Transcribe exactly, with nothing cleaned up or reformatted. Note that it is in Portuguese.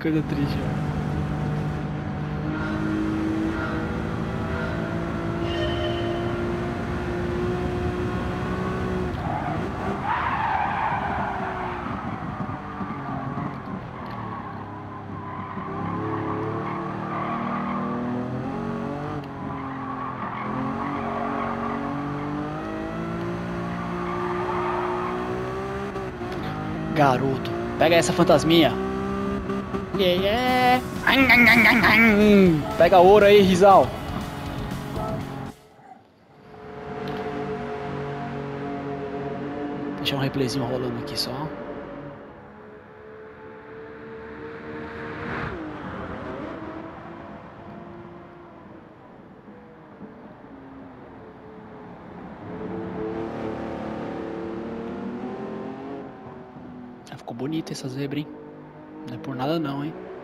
coisa triste, velho. Garoto, pega essa fantasminha. Yeah, yeah. Pega ouro aí, Rizal. Deixa um replayzinho rolando aqui só. Ficou bonita essa zebra, hein? Não é por nada não, hein?